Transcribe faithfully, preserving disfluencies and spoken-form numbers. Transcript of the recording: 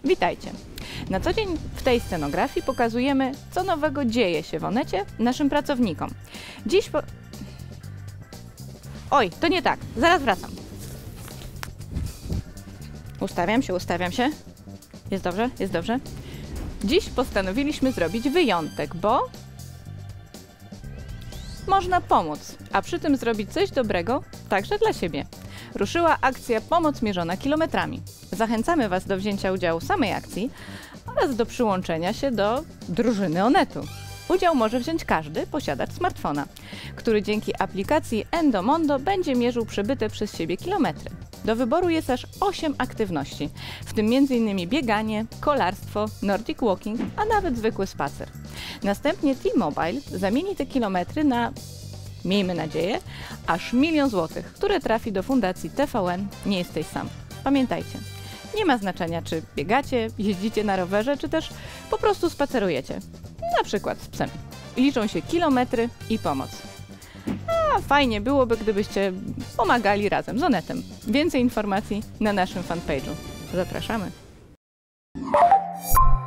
Witajcie! Na co dzień w tej scenografii pokazujemy, co nowego dzieje się w Onecie naszym pracownikom. Dziś po... Oj, to nie tak, zaraz wracam. Ustawiam się, ustawiam się. Jest dobrze, jest dobrze. Dziś postanowiliśmy zrobić wyjątek, bo można pomóc, a przy tym zrobić coś dobrego także dla siebie. Ruszyła akcja Pomoc mierzona kilometrami. Zachęcamy Was do wzięcia udziału w samej akcji oraz do przyłączenia się do drużyny Onetu. Udział może wziąć każdy posiadacz smartfona, który dzięki aplikacji Endomondo będzie mierzył przebyte przez siebie kilometry. Do wyboru jest aż osiem aktywności, w tym między innymi bieganie, kolarstwo, nordic walking, a nawet zwykły spacer. Następnie T-Mobile zamieni te kilometry na, miejmy nadzieję, aż milion złotych, które trafi do Fundacji T V N Nie jesteś sam. Pamiętajcie, nie ma znaczenia, czy biegacie, jeździcie na rowerze, czy też po prostu spacerujecie. Na przykład z psem. Liczą się kilometry i pomoc. A fajnie byłoby, gdybyście pomagali razem z Onetem. Więcej informacji na naszym fanpage'u. Zapraszamy!